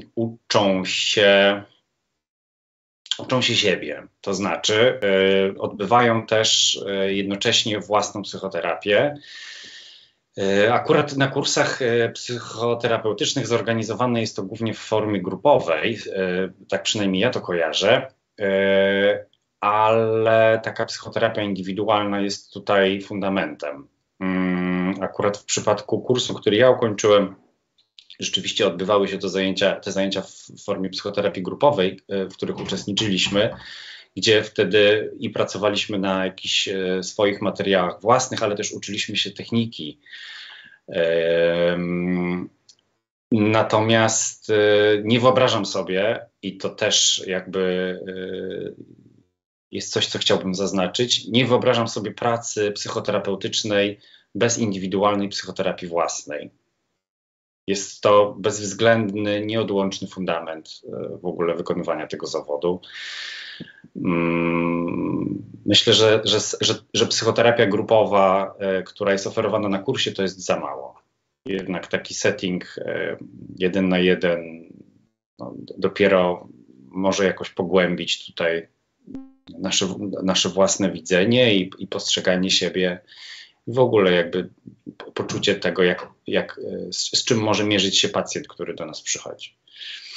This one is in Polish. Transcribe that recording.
uczą się siebie, to znaczy odbywają też jednocześnie własną psychoterapię. Akurat na kursach psychoterapeutycznych zorganizowane jest to głównie w formie grupowej, tak przynajmniej ja to kojarzę, ale taka psychoterapia indywidualna jest tutaj fundamentem. Akurat w przypadku kursu, który ja ukończyłem, rzeczywiście odbywały się te zajęcia w formie psychoterapii grupowej, w których uczestniczyliśmy, gdzie wtedy i pracowaliśmy na jakichś swoich materiałach własnych, ale też uczyliśmy się techniki. Natomiast nie wyobrażam sobie, i to też jakby jest coś, co chciałbym zaznaczyć, nie wyobrażam sobie pracy psychoterapeutycznej bez indywidualnej psychoterapii własnej. Jest to bezwzględny, nieodłączny fundament w ogóle wykonywania tego zawodu. Myślę, że psychoterapia grupowa, która jest oferowana na kursie, to jest za mało. Jednak taki setting 1 na 1 dopiero może jakoś pogłębić tutaj nasze własne widzenie i postrzeganie siebie. W ogóle jakby poczucie tego, z czym może mierzyć się pacjent, który do nas przychodzi.